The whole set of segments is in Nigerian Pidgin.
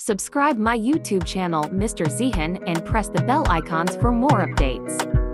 Subscribe my YouTube channel Mr. 𝙈𝙚𝙚 and press the bell icons for more updates.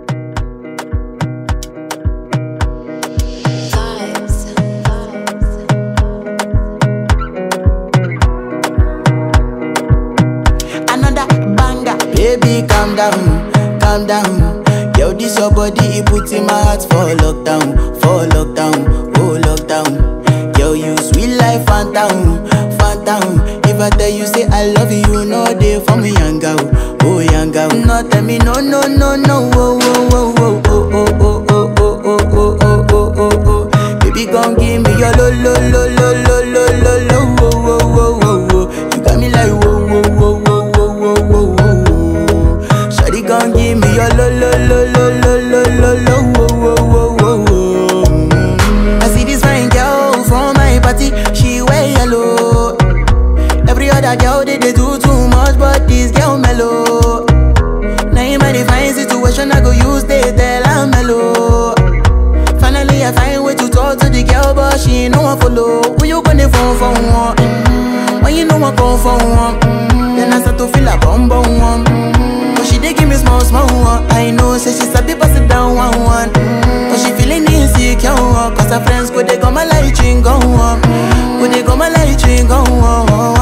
Another banger, baby calm down, calm down. Yo, this your body, it puts in my heart for lockdown, oh lockdown. Yo, you sweet life, phantom, phantom. If I tell you say I love you, you know they for me young girl, oh young girl. No tell me no, no, no, no, oh, oh, oh, oh, oh, oh, oh, oh, oh, oh, oh, oh, oh, oh. Baby, gon' give me your lo, lo, lo, lo, lo, lo, lo, lo, oh, oh, oh, oh, oh. You got me like whoa, whoa, whoa, whoa, whoa, whoa, whoa, whoa. Shawty gon' give me your lo, lo, lo, lo, lo, lo, lo, lo, oh, oh, oh, oh. I see this fine girl from my party, she wear yellow. Every other girl they do too much, but this girl mellow. Now in my fine situation, I go use they tell I'm mellow. Finally I find way to talk to the girl, but she ain't no one follow. Who you gonna phone for one? When you know I come for one, then I start to feel a bum bum one. But she dey give me small small one. I know say she sabi pass it down one one. But she feeling insecure, cause her friends go they go my light ring go on, go they go my light ring go on.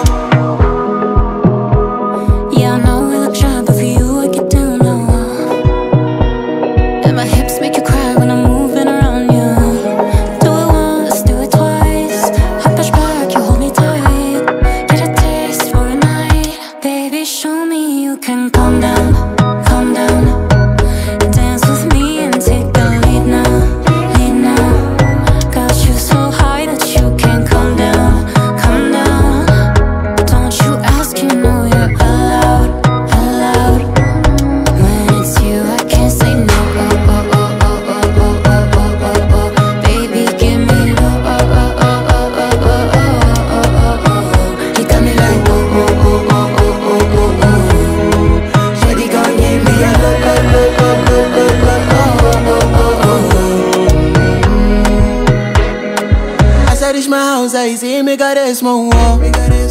My house, I see me got a small wall.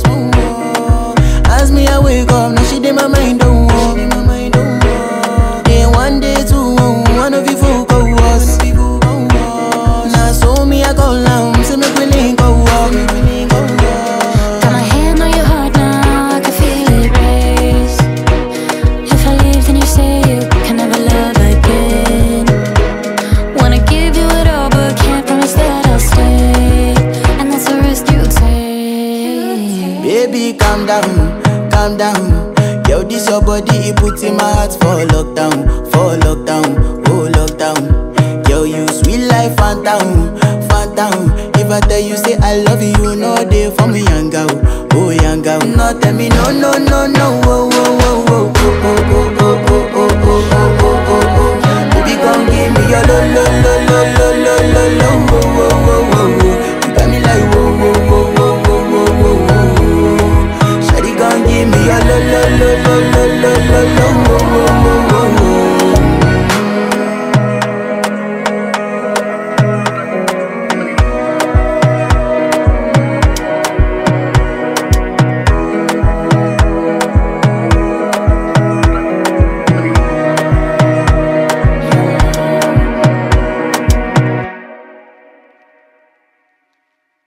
As me I wake up, now she did my mind don't walk. Then one day two, one of you folk go was. Now so me I go down, see me willing go walk. Got my hand on your heart now, I can feel it race. If I leave then you say you can never love again. Wanna give you it all but can't promise that I'll stay. Baby, calm down, calm down. Yo, this your body, it puts in my heart for lockdown, oh lockdown. Yo, you sweet life, phantom, phantom. If I tell you say I love you, you know they for me young girl, oh young girl. No tell me no, no, no, no, oh,